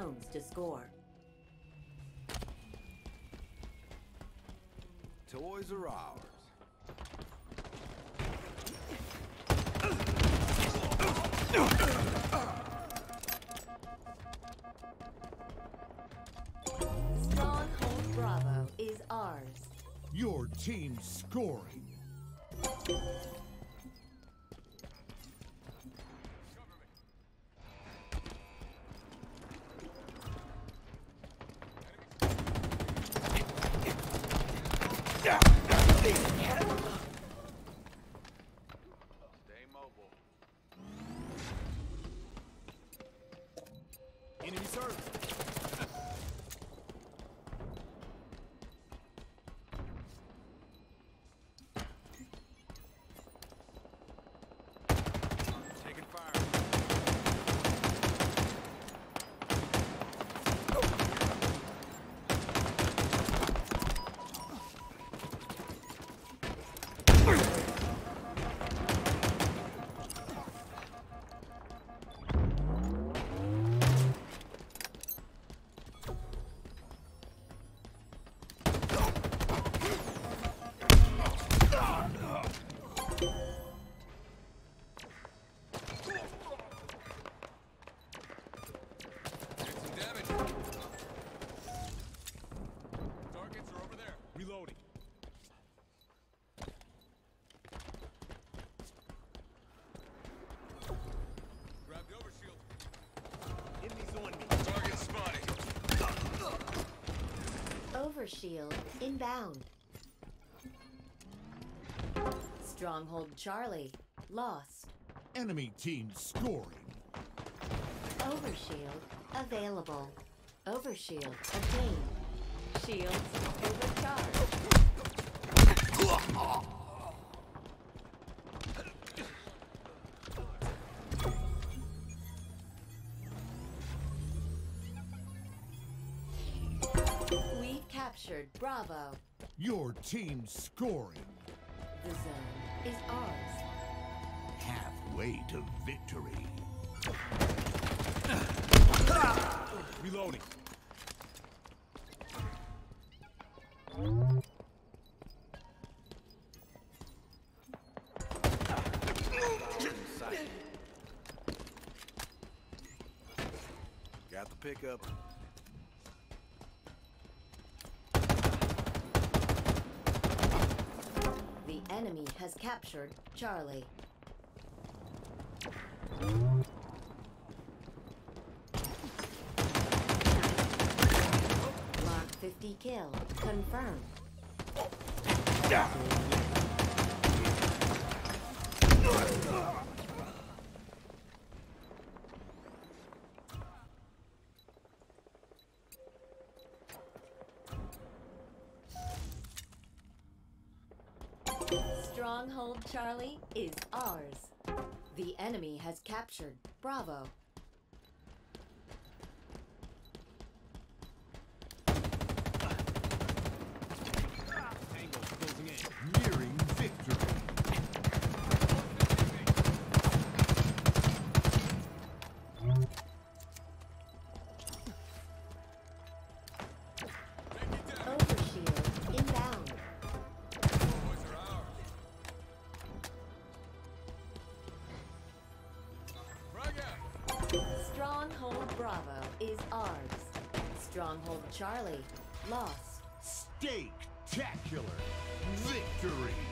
zones to score. Toys are ours. Stronghold Bravo is ours. Your team's scoring. Stay mobile. Enemy served. Taking fire. Did some damage. Targets are over there. Reloading. Grab the overshield. Enemies on me. Target spotted. Overshield inbound. Stronghold Charlie lost. Enemy team scoring. Overshield available. Overshield obtained. Shields overcharged. We've captured Bravo. Your team's scoring. The zone is ours. Halfway to victory. Reloading. Got the pickup. The enemy has captured Charlie. Mark 50 kill. Confirmed. Stronghold Charlie is ours. The enemy has captured Bravo. Tango closing in. Nearing victory. Overshield inbound. Toys are ours. Frag out. Stronghold Bravo is ours. Stronghold Charlie lost. Steak-tacular victory.